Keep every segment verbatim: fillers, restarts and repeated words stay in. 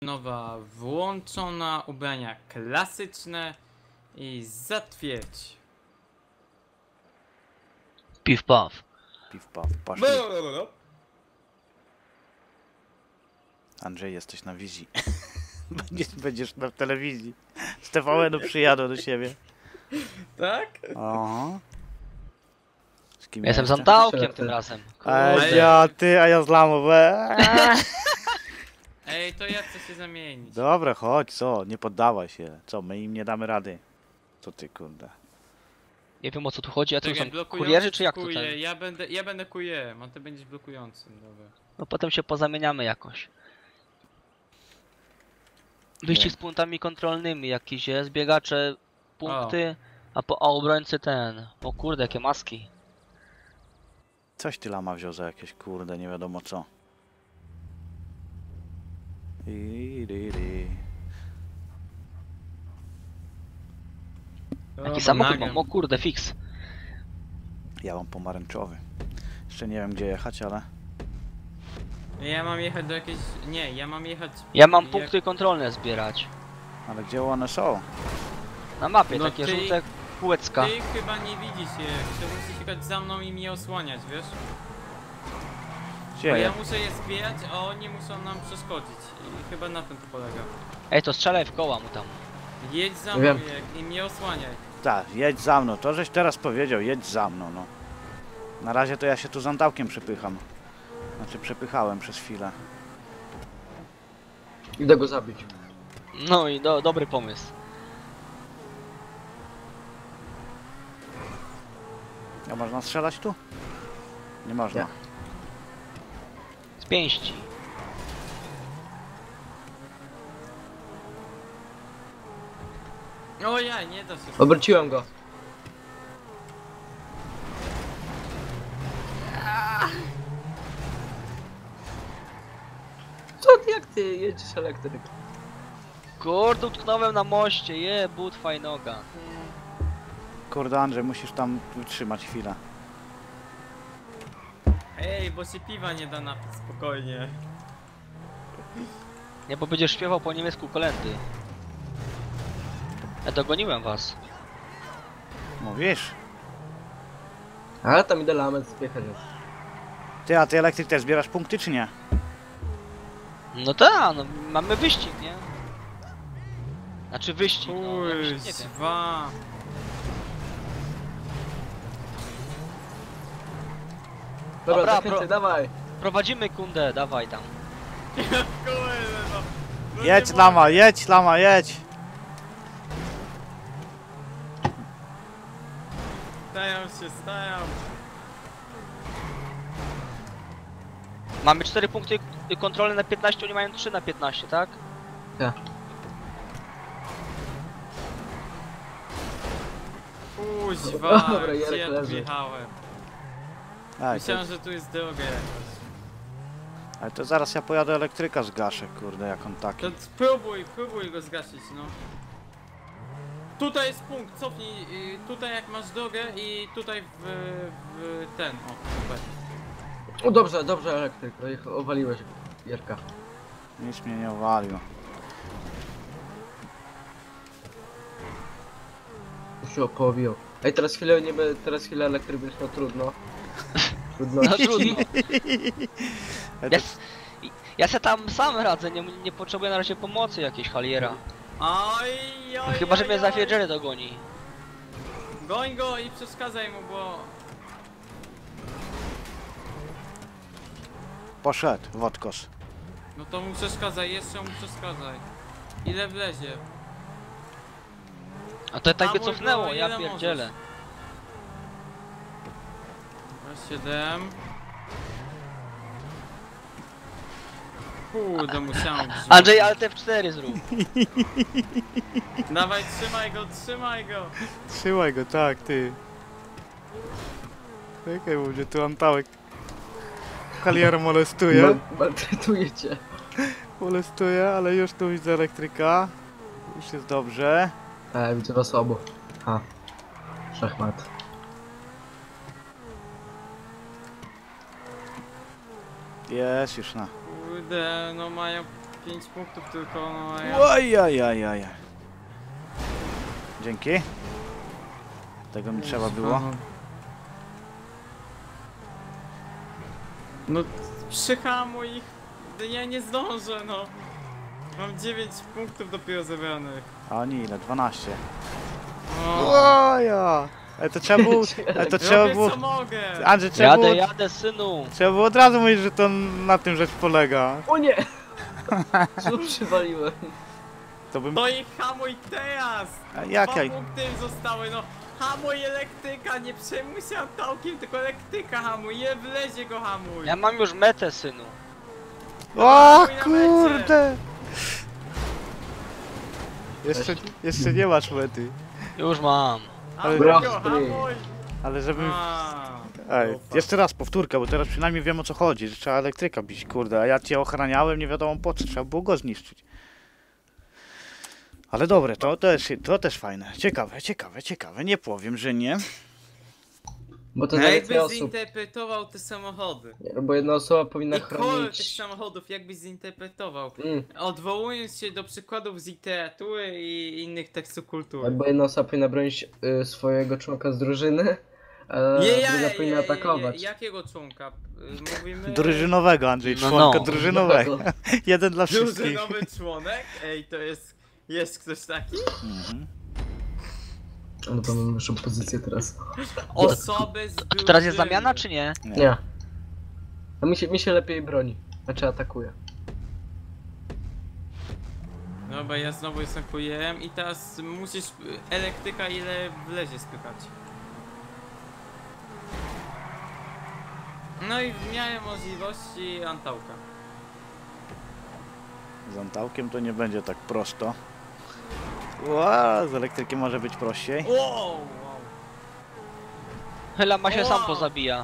Nowa włączona, ubrania klasyczne i zatwierdź. Piw paw. Piw paw, poszli. Andrzej, jesteś na wizji. będziesz, będziesz na telewizji. Z T V N-u przyjadą do siebie. Tak? Aha. Z kim Ja jestem jeszcze? Santałkiem tym razem. A Kurde. ja, ty, a ja z Lamą. Ej, to ja chcę się zamienić. Dobra, chodź, co? Nie poddawaj się. Co, my im nie damy rady. Co ty, kurde. Nie wiem o co tu chodzi, a to Czekaj, są blokujący kurierzy czy jak to kuje. ten? Ja będę, ja będę kujem, a ty będziesz blokującym, dobra. No potem się pozamieniamy jakoś. Wyścig Nie. z punktami kontrolnymi jakiś jest, biegacze, punkty, a po a obrońcy ten. O kurde, jakie maski. Coś ty Lama wziął za jakieś, kurde, nie wiadomo co. I, i, i. Jaki samochód mam, o kurde, fix. Ja mam pomarańczowy. Jeszcze nie wiem gdzie jechać, ale... Ja mam jechać do jakiejś... Nie, ja mam jechać... Ja mam jak- punkty kontrolne zbierać. Ale gdzie one są? Na mapie, No takie ty- żółte kółecka. Ty chyba nie widzisz je, ty musisz jechać za mną i mnie osłaniać, wiesz? Gdzie? Bo ja muszę je zbierać, a oni muszą nam przeszkodzić. I chyba na tym to polega. Ej, to strzelaj w koła mu tam. Jedź za Nie mną wiem. jak, i mnie osłaniaj. Tak, jedź za mną. To żeś teraz powiedział, jedź za mną, no. Na razie to ja się tu z Antałkiem przepycham. Znaczy przepychałem przez chwilę. Idę go zabić. No i do, dobry pomysł. A można strzelać tu? Nie można. Nie. Z pięści. Ojej, nie da się. Obróciłem go. Co ty, jak ty jedziesz elektryk? Kurde, utknąłem na moście, je, but fajnoga. Kurde Andrzej, musisz tam wytrzymać chwilę. Ej, bo się piwa nie da napić spokojnie. Nie, bo będziesz śpiewał po niemiecku kolędy. Ja dogoniłem was. Mówisz? Ale tam idę lament spiechać. Ty, a ty elektryk też zbierasz punkty czy nie? No tak, no mamy wyścig, nie? Znaczy wyścig, no, jak się- nie wiem. Kuźwa. Dobra, Dobra, zakręcaj, pro- dawaj. Prowadzimy kundę, dawaj tam. Kurde, no. No Jedź nie Lama, mogę. jedź Lama, jedź! Stają się, stają. Mamy cztery punkty k- kontrolne na piętnaście, oni mają trzy na piętnaście, tak? Tak. Kuźwa, Dobra, gdzie Jarek ja tu leży. wjechałem? Ej, to, Myślałem, że tu jest droga jakaś. ale to zaraz ja pojadę elektryka zgaszę, kurde, jak on taki. To spróbuj, próbuj go zgasić, no. Tutaj jest punkt, cofnij, y, tutaj jak masz drogę i tutaj w, w ten, o, super. O, dobrze, dobrze, elektryk. Ojej, Owaliłeś Jarka. Nic mnie nie uwalił. Już się połowiło. Ej, teraz chwilę nie będę, teraz chwilę elektryk będzie miał trudno. Trudno. No trudno. Ej, Ja, to, s- ja se tam sam radzę, nie, nie potrzebuję na razie pomocy jakiejś haliera. Oj, oj, Chyba, że oj, mnie oj. za Fiergerę dogoni. Goń go i przeszkadzaj mu, bo... poszedł, wodkos. No to mu przeszkadzaj, jeszcze mu przeszkadzaj. Ile wlezie? A to tak by Hamuj cofnęło, go, ja ile pierdzielę. siedem. Kurde, musiałem wrzucić. Andrzej, Alt F cztery zrób. Dawaj, trzymaj go, trzymaj go. Trzymaj go, tak, ty. Czekaj, bo mnie tu Antałek Kalier molestuje. Mal- Maltretuje cię. Molestuje, ale już tu widzę elektryka. Już jest dobrze. Ej, widzę was obu. Ha. Szachmat. Jest już na. Kurde, no mają pięć punktów tylko, no a ja... Oj, oj, oj, oj. Dzięki. Tego mi trzeba było. No, no przyhamuj ich, no ja nie zdążę, no. Mam dziewięć punktów dopiero zebranych. A oni ile? dwanaście. O, Oja! Ale to trzeba było... Ale to trzeba robię było... co mogę. Andrzej, trzeba Jadę, było... jadę, synu! Trzeba było od razu mówić, że to na tym rzecz polega. O nie! Co przywaliłem? To bym... To i hamuj teraz! A jak Dwa ja... punkty im zostały, no. Hamuj elektryka, nie przejmuj się antałkiem, tylko elektryka hamuj, nie wlezie go hamuj. Ja mam już metę, synu. O Hamuj na kurde! Jeszcze, jeszcze nie masz mety. Już mam. Hamuj Bra- go, hamuj! Ale żeby... A, Ej, ufa. jeszcze raz powtórka, bo teraz przynajmniej wiem o co chodzi, że trzeba elektryka bić, kurde, a ja cię ochraniałem, nie wiadomo po co, trzeba było go zniszczyć. Ale dobre, to też, to też fajne, ciekawe, ciekawe, ciekawe, nie powiem, że nie. Bo to No nawet jakbyś osób. zinterpretował te samochody. Nie, bo jedna osoba powinna I kolor tych chronić. samochodów jakbyś zinterpretował. Mm. Odwołując się do przykładów z literatury i innych tekstów kultury. Bo jedna osoba powinna bronić y, swojego członka z drużyny, a Nie, ja, druga ja, powinna ja, atakować. ja, jakiego członka? Y, Mówimy... Drużynowego, Andrzej, No, członka no. drużynowego, jeden dla wszystkich. Drużynowy członek? Ej, to jest... Jest ktoś taki? Mhm. No to mam wyższą pozycję teraz. Osoby z A tu teraz jest drużyny. zamiana, czy nie? Nie. Nie. A mi się, mi się lepiej broni. Znaczy atakuje. Dobra, ja znowu jestem kujerem i teraz musisz y, elektryka ile wlezie spychać. No i w miarę możliwości antałka. Z antałkiem to nie będzie tak prosto. Ła, z elektrykiem może być prościej. Wow, wow. Lama się Wow. sam pozabija.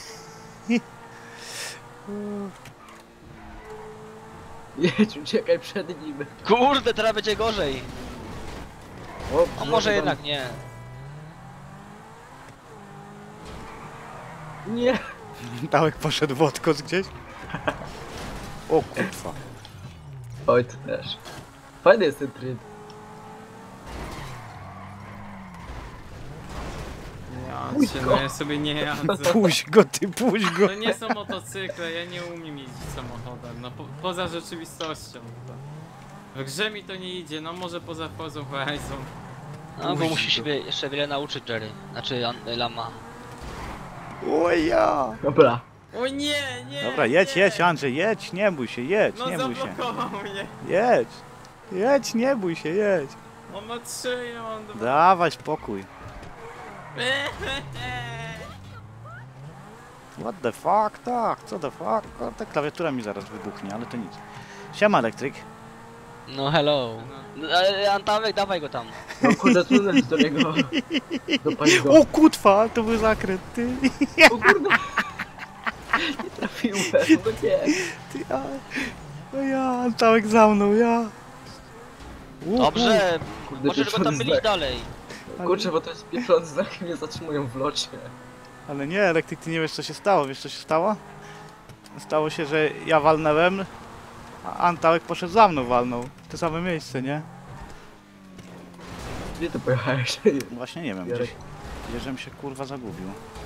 Jedź, uciekaj przed nim. Kurde, teraz będzie gorzej. O, A może jednak nie. Nie. Antałek poszedł w odkos gdzieś. O kurwa. Oj, to też. Fajny jest ten tryb. Ja cię, no ja sobie nie jadzę. Puść go, ty puść go. To nie są motocykle, ja nie umiem jeździć samochodem, no po, poza rzeczywistością. To. W grze mi to nie idzie, no może poza Forza Horizon. No bo Uj, musi się to- wie- jeszcze wiele nauczyć, Jerry. Znaczy, An- Lama. O ja. Dobra. O nie, nie! Dobra, jedź, nie. jedź Andrzej, jedź, nie bój się, jedź, No nie bój się. zablokował mnie. Jedź. Jedź, nie bój się, jedź. On ma trzy, ja mam dwa. Dawaj spokój. What the fuck, tak, co the fuck? O, ta klawiatura mi zaraz wybuchnie, ale to nic. Siema elektryk. No hello. No, ale Antawek, dawaj go tam. No kurde, tunel, z którego dopaść go. O kutwa, to był zakręt, ty. O kurde. Nie trafiłem, no nie. ty a, no ja, Antałek za mną, ja. U, Dobrze, Kurde, możesz go tam pieprzony mylić znak. dalej. Kurczę, bo to jest pieprzony znak i mnie zatrzymują w locie. u. Ale nie, elektryk, ty nie wiesz co się stało, wiesz co się stało? Stało się, że ja walnąłem, a Antałek poszedł za mną, walnął. W to same miejsce, nie? Gdzie ty pojechałeś? Właśnie nie wiem, Jarek. gdzieś, gdzieżem się kurwa zagubił.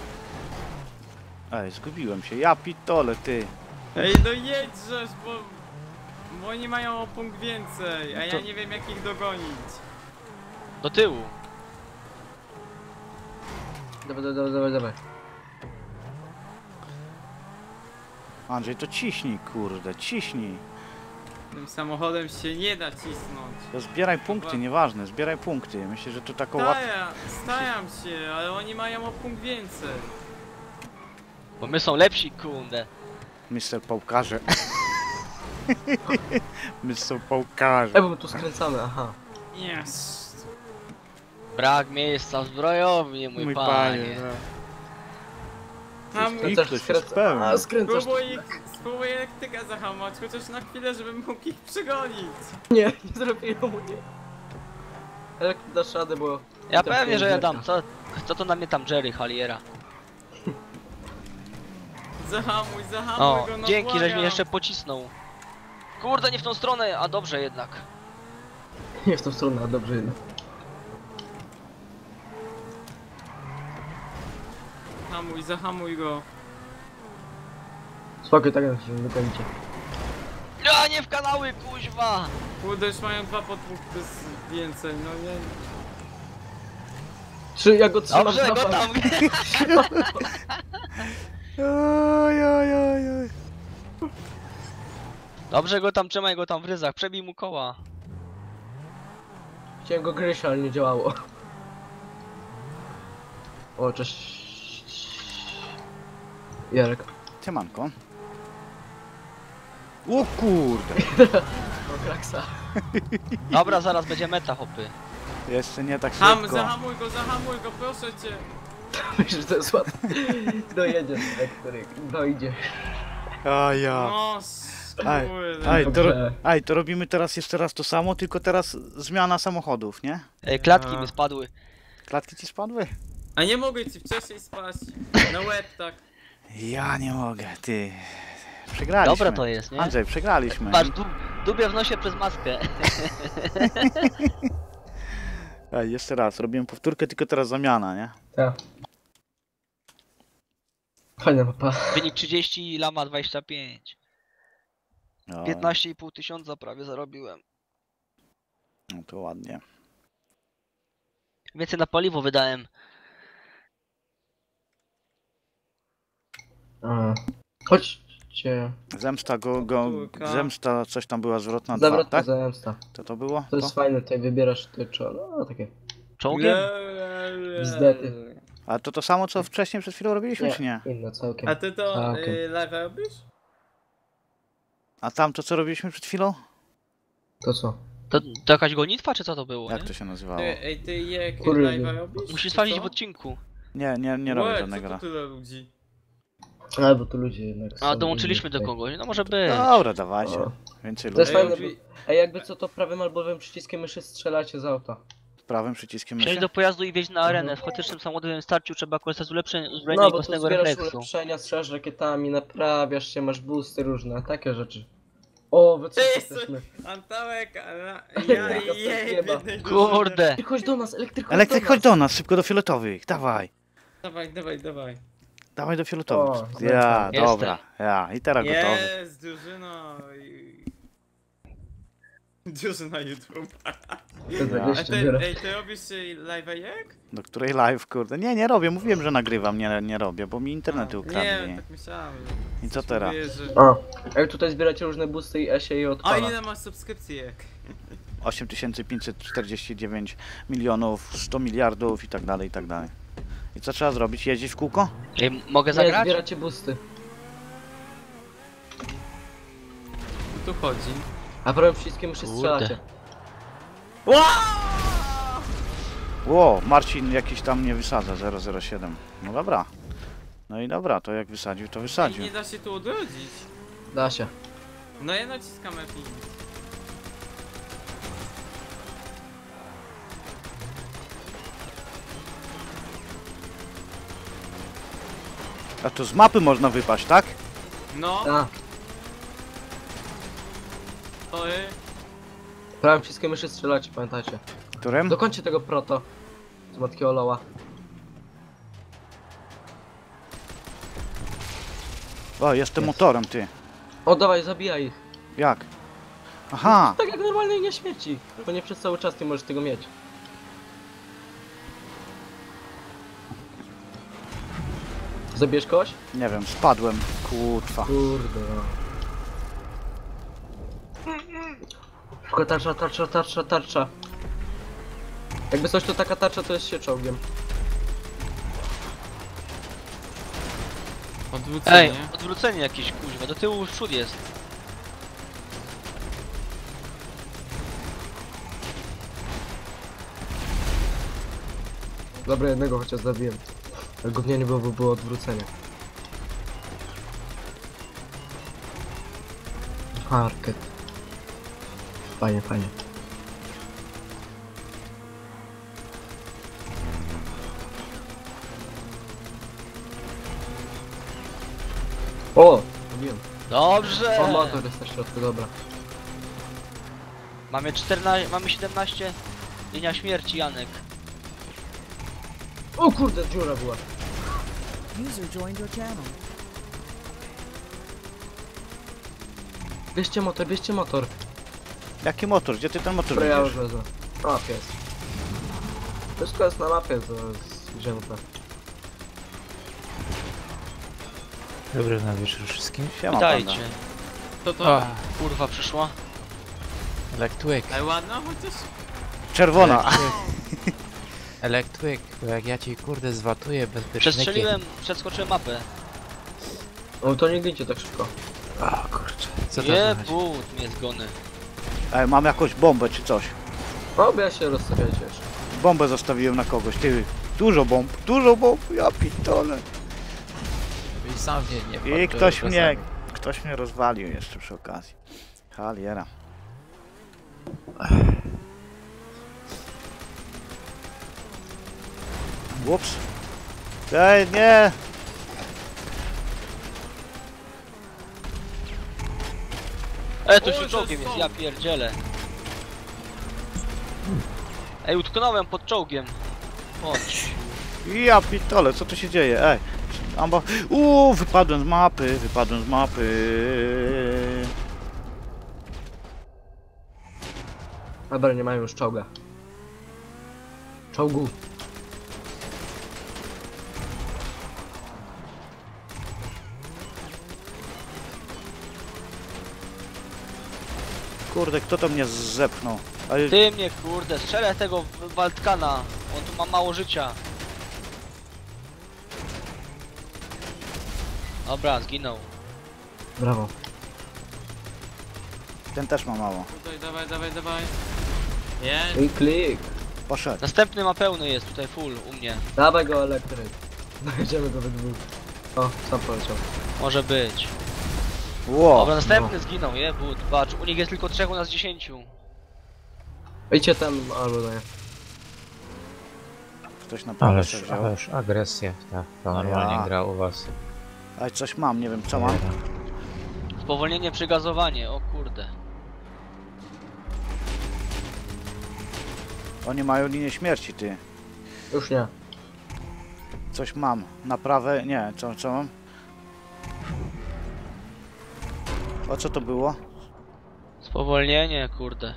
Ej, zgubiłem się, ja pitole, ty. Ej, no jedźżesz, bo... Bo oni mają o punkt więcej, a No ja to- nie wiem jak ich dogonić. Do tyłu. Dawaj, dawaj, dawaj, dawaj. Andrzej, to ciśnij, kurde, ciśnij. Tym samochodem się nie da cisnąć. To zbieraj punkty, nieważne, zbieraj punkty. Myślę, że to taką łatwo... Staram, staram się, ale oni mają o punkt więcej. Bo my są lepsi, kunde. mister Pałkarze. mister Pałkarze. Ej, bo my tu skręcamy, aha. Yes. Brak miejsca w zbrojowni, mój, Mój panie. panie, no. Tam I też ktoś skręca- jest pełen. A, skręcasz. Spróbuj ich, spróbuj elektryka zahamować, chociaż na chwilę, żebym mógł ich przegonić. Nie, nie zrobiłem mu nie. Ale jak dasz radę, bo... Ja Trochę pewnie, że ja zerka. dam. Co, co to na mnie tam Jerry Haliera? Zahamuj, zahamuj O, go, no dzięki, żeś błagam. mnie jeszcze pocisnął. Kurde, nie w tą stronę, a dobrze jednak. Nie w tą stronę, a dobrze jednak. Hamuj, zahamuj go. Spokój, tak jak się wykończycie. A nie w kanały, kuźwa! Kurde, już mają dwa podpunkty z więcej, no nie. Trzy, ja go trzymam Dobrze, na go tam! Oj, oj, oj, oj. Dobrze go tam, trzymaj go tam w ryzach, przebij mu koła. Chciałem go gryźć, ale nie działało. O, cześć. Jarek. Siemanko. O kurde. O, kraksa. Dobra, zaraz będzie meta, hopy. Jeszcze nie tak Ham, szybko. zahamuj go, zahamuj go, proszę cię. Myślisz, że to jest łatwe? Dojedziesz, elektryk. Dojdziesz. A ja. No, Aj, kurde. aj, to, ro- Dobrze. aj, to robimy teraz jeszcze raz to samo, tylko teraz zmiana samochodów, nie? Ej, klatki A. mi spadły. Klatki ci spadły? A nie mogę ci wcześniej spaść. Na łeb tak. Ja nie mogę, ty. Przegraliśmy. Dobra to jest, nie? Andrzej, przegraliśmy. Patrz, du dubie w nosie przez maskę. Aj, jeszcze raz, robimy powtórkę, tylko teraz zamiana, nie? Tak. Fajna mapa. Wynik trzydzieści, lama dwadzieścia pięć. No, piętnaście i pół tysiąca prawie zarobiłem. no to ładnie. Więcej na paliwo wydałem. A. Chodźcie. Zemsta, go, go, Powtórka. zemsta, coś tam była zwrotna dwa, Zawrotna tak? zemsta. To to było? To jest fajne, tutaj wybierasz te czoło. No takie. Czołgiem? Bzdety. A to to samo, co wcześniej przed chwilą robiliśmy, czy nie? Inne całkiem. A ty to Całkiem. y, live robisz? A tam to, co robiliśmy przed chwilą? To co? To, to jakaś gonitwa, czy co to było, Jak nie? to się nazywało? Ty, ej, ty jak Kurde. live robisz? Musisz czy sprawdzić co? w odcinku. Nie, nie, nie robię Łe, żadnego. co to tyle ludzi? A, bo tu ludzie jednak A, są dołączyliśmy inni do tutaj. kogoś, no może być. Dobra, dawajcie. O. Więcej To jest ludzi. fajne, Ej, bo... Ej, jakby co to prawym albo lewym przyciskiem myszy strzelacie z auta. Prawym przyciskiem myszy. Przejdź do pojazdu i wjeźdź na arenę. Mhm. W chaotycznym samochodowym starciu trzeba korzystać z ulepszeń uzbrojenia No, i bo tu własnego zbierasz refleksu. ulepszenia, strzelasz rakietami, naprawiasz się, masz boosty różne, takie rzeczy. O, wy co Ej, jesteśmy? Antałek, a ja Elektryka jej, z nieba. jednej Kurde! Elektryk, chodź do nas, elektryk, chodź Elektryk, do chodź nas. do nas, szybko do fioletowych. Dawaj. Dawaj, dawaj, dawaj. Dawaj do O, fioletowych. znam Ja, to. dobra. Ja, i teraz gotowy. Jest, drużyno. i- Drużyna YouTube. Te Ja. A dwadzieścia ty, biorę. ej, ty robisz y, live jak? Do której live, kurde. Nie, nie robię, mówiłem, że nagrywam, nie, nie robię, bo mi internety A, ukradli. Nie, tak myślałem. I co teraz? Mówię, że... O, ej, tutaj zbieracie różne boosty i Esie i A odpala. ile masz subskrypcjek? osiem tysięcy pięćset czterdzieści dziewięć milionów, sto miliardów i tak dalej, i tak dalej. I co trzeba zrobić? Jeździć w kółko? Ej, mogę Nie, zagrać? zbieracie boosty. O tu chodzi. A prawym przyciskiem myszy Kurde. strzelacie. Ło, Marcin jakiś tam nie wysadza, zero zero siedem. No dobra. No i dobra, to jak wysadził, to Ej, wysadził. nie da się tu odrodzić. Da się. No ja naciskam F I. A to z mapy można wypaść, tak? No, A, to y, prawym przyciskiem myszy strzelacie, pamiętajcie. Którym? Dokończcie tego proto. Z matki Oloła. O, jestem Jest. motorem, ty. O, dawaj, zabijaj ich. Jak? Aha! Tak jak normalnej nie śmieci. Bo nie przez cały czas nie możesz tego mieć. Zabierz kogoś? Nie wiem, spadłem. Kurwa. Kurde. no. Tylko tarcza, tarcza, tarcza, tarcza. Jakby coś to taka tarcza to jest się czołgiem. odwrócenie. Ej, odwrócenie jakieś, kuźwa, do tyłu w przód jest. Dobra, jednego chociaż zabiłem. Ale głównie nie było, bo było odwrócenie. Market. Fajnie, fajnie. O! Zabiłem. Dobrze! O, motor jest na środku, dobra. Mamy czternaście, mamy siedemnaście dnia śmierci, Janek. O kurde, dziura była. User joined your channel. Bierzcie motor, bierzcie motor. Jaki motor? Gdzie ty ten motor Dobra, ja już widzisz? wezmę. A, pies. Wszystko jest na mapie, to jest wzięte. Dobry na wieczór wszystkim. Siema, panda. Witajcie. To to. O, Kurwa przyszła. Electwick. Ale ładno chociaż. Czerwona. Electwick, bo jak ja ci kurde zwatuję bezpiecznie. Przestrzeliłem, przeskoczyłem mapę. No to nie glicie tak szybko. O kurczę, co to za chodzi? Jebut mnie zgony. Ej, mam jakąś bombę czy coś. Obie się rozstawiajcie jeszcze. Bombę zostawiłem na kogoś, ty. Dużo bomb, dużo bomb, ja pitole. I sam nie, nie I wpadł ktoś do mnie, zasady. ktoś mnie rozwalił jeszcze przy okazji. Haliera. Ups. Ej, nie! E, tu O, się że czołgiem jest, są. ja pierdzielę. Ej, utknąłem pod czołgiem. Chodź. Ja pitole, co tu się dzieje? Ej. Amba... Uuu, wypadłem z mapy, wypadłem z mapy. Dobra, nie mają już czołga. Czołgu. Kurde, kto to mnie zepchnął? Ale... Ty mnie kurde, strzelę tego w- Waldkana. On tu ma mało życia. Dobra, zginął. Brawo. Ten też ma mało. Tutaj, dawaj, dawaj, dawaj. Jest. I klik. Poszedł. Następny ma pełny jest tutaj full u mnie. Dawaj go elektryk. Dojedziemy go we dwóch. O, sam poleciał. Może być. Ło. Dobra, następny zginął, jebut. Patrz, u nich jest tylko trzech, u nas dziesięciu. Idźcie tam, albo nie. Ktoś naprawdę Ależ, się wziął. ależ agresja, tak, to normalnie ja. gra u was. Ej, coś mam, nie wiem co mam. Spowolnienie, przygazowanie, o kurde. Oni mają linię śmierci, ty. Już nie. Coś mam. Naprawę. Nie, co, co mam? O co to było? Spowolnienie, kurde.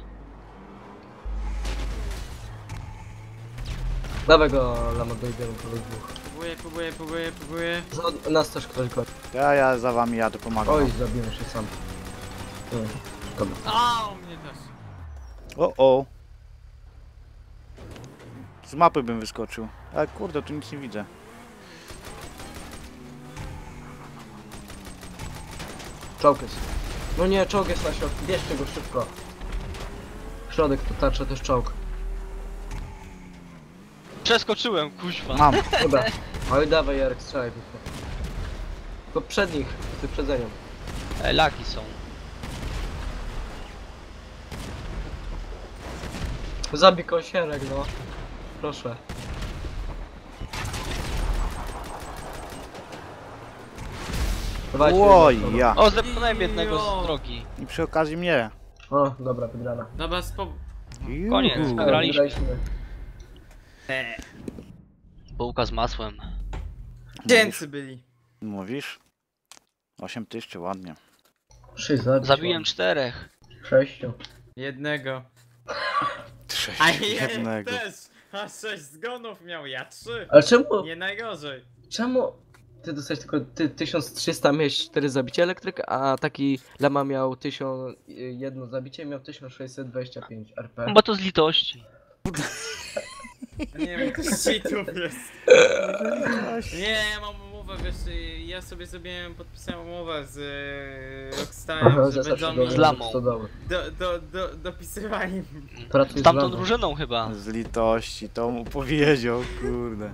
Dawaj go, lama, dojedziemy go we dwóch. Próbuję, próbuję, próbuję, próbuję. Za nas też ktoś go. Ja, ja za wami jadę, pomagam. Oj, zabiłem się sam. Nie, dobra. A, u mnie też. O, o. Z mapy bym wyskoczył. Ale kurde, tu nic nie widzę. Czołg jest. No nie, czołg jest na środku. Bierzcie go szybko. Środek to tarcza, to jest czołg. Przeskoczyłem, kuźwa. Mam. Dobra. Oj, dawaj Jarek, strzelaj tylko. Tylko przed nich, z wyprzedzeniem. E, laki są. Zabij kąsierek, no. Proszę. Dawajcie, Oj, dobra. ja. O, zepchnąłem jednego z drogi. I przy okazji mnie. O, dobra, wygrana. Dobra, spo... Koniec. Juhu. Wygraliśmy. Wygraliśmy. Bułka z masłem. Dzięcy byli. Mówisz? osiem tysięcy, ładnie. Sześć zabić. Zabiłem czterech. Sześciu. Jednego. Sześć A ja jednego. też. A sześć zgonów miał, ja trzy. Ale czemu? Nie najgorzej. Czemu? Ty dostałeś tylko ty, tysiąc trzysta, miałeś cztery zabicia elektryka, a taki Lama miał tysiąc jeden zabicie, miał tysiąc sześćset dwadzieścia pięć R P. Bo to z litości. Nie wiem, to cheatów jest. Nie, ja mam umowę, wiesz, ja sobie zrobiłem, podpisałem umowę z e, Rockstarem, że będą mi Z Lamą. do, do, do, dopisywali. Pracuj Z z tamtą Lamą. drużyną chyba. Z litości, to mu powiedział, kurde.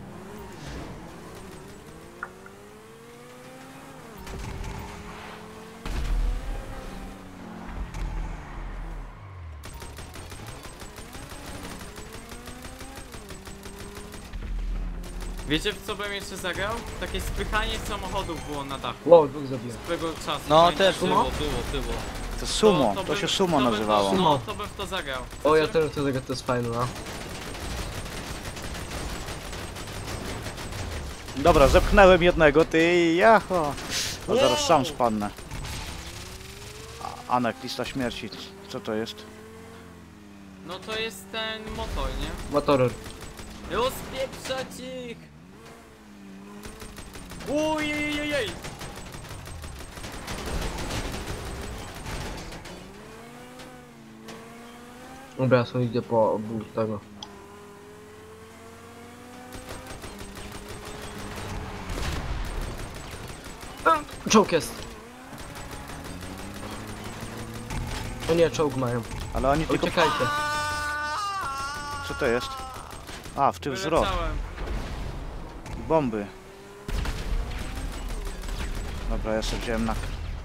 Wiecie w co bym jeszcze zagrał? Takie spychanie samochodów było na dachu. Wow, dwóch zabiłem. Swego czasu. No pamiętasz? też było, było, było. To sumo, to bym- się sumo bym nazywało. To, no, Sumo. to bym w to zagrał. O, ja Chcecie? też to, to jest fajne, no. Dobra, zepchnąłem jednego, ty jaho. A zaraz Wow. sam spadnę. A- Anek, lista śmierci. Co to jest? No to jest ten motor, nie? Motoror. Rozpieprzać ich! Ujejejej! Dobra, ja sobie idę po obu tego. E, Czołg jest. O nie, czołg mają. Ale oni tylko... Uciekajcie. Co to jest? A, w tył wzrok. Wyleciałem. Bomby. Dobra, ja sobie wziąłem na...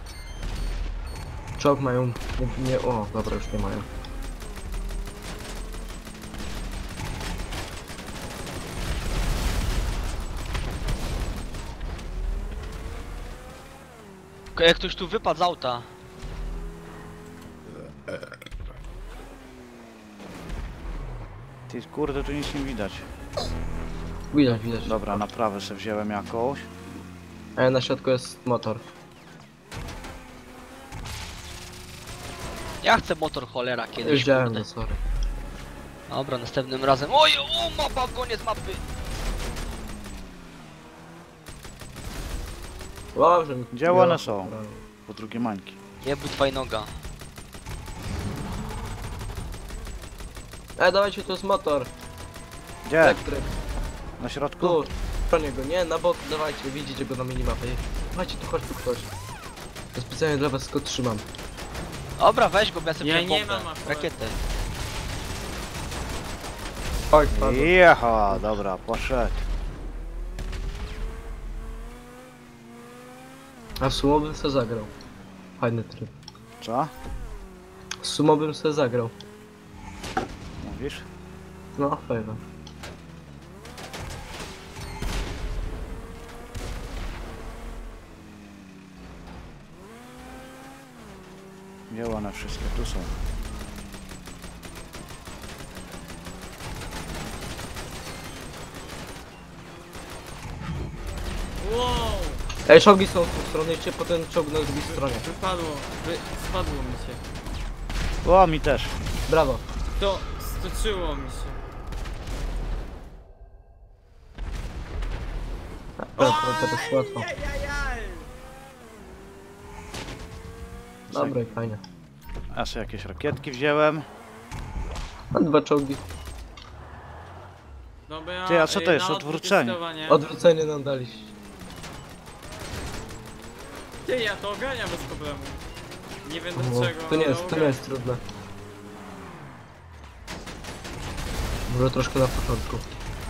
Czołg mają. Nie, nie, o, dobra, już nie mają. Jak ktoś tu wypadł z auta. Ty, kurde, tu nic nie widać. Widać, widać. Dobra, naprawę sobie wziąłem jakąś. A ja na środku jest motor. Ja chcę motor cholera kiedyś, Już wziąłem, kurde. no sorry. Dobra, następnym razem. Oj, o, mapa, koniec mapy. Dobrze, mi- Gdzie one ja- są? Po drugie mańki. Nie budź twojej noga. E, dawajcie, tu jest motor. Gdzie? Elektryk. Na środku? Tu, po niego, nie, na bok, dawajcie, widzicie go na minimapie. Dawajcie, tu chodź tu ktoś. To specjalnie dla was go trzymam. Dobra, weź go, bo ja sobie Ja wziąłem nie bombę. mam akurat. Rakietę. Oj, padł. Jecha, dobra, poszedł. A sumo bym se zagrał. Fajny tryb. Co? Sumo bym se zagrał. Mówisz? No, fajne. Gdzie one wszystkie? Tu są. Wow! Ej, czołgi są z tej strony, idźcie po ten czołg na drugiej stronie. Wypadło, wy... spadło mi się. O, mi też. Brawo. To stoczyło mi się. Dobra, teraz łatwo. Ajajaj! Dobra i fajnie. Ja sobie jakieś rakietki wziąłem. Mam dwa czołgi. Dobra, Ty, a co to y, jest? na Odwrócenie. odwrócenie. Odwrócenie nam daliście. Ty, ja to ogarniam bez problemu. Nie wiem O, dlaczego. to nie ale jest, to nie ogarniam. jest trudne. Może troszkę na początku.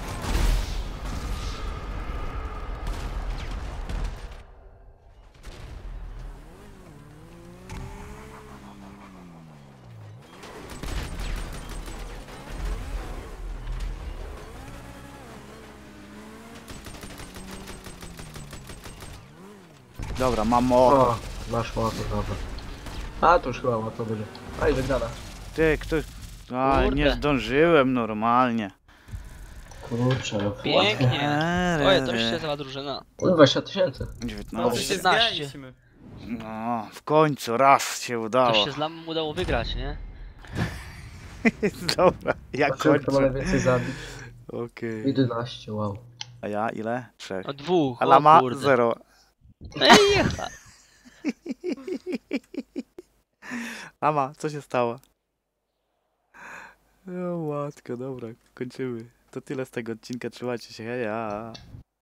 Dobra, mam motor. O, masz motor, dobra. A, to już chyba łatwo będzie. A i wygrana. Ty, ktoś... A, Kurde. nie zdążyłem normalnie. Kurczę, Pięknie. Eee, Oj, to już się cała drużyna. dwadzieścia tysięcy. No to dziewiętnaście. się szesnaście. zgraliśmy. No, w końcu raz się To udało. się z Lamem udało wygrać, nie? Dobra, ja Zobaczymy, kto ma kończę. najwięcej zabić. Okej. jedenaście, wow. A ja ile? Trzech. O dwóch, A o lama? kurde. Zero. Ej, Lama, co się stało? O matko, dobra, kończymy. To tyle z tego odcinka, trzymajcie się, heja.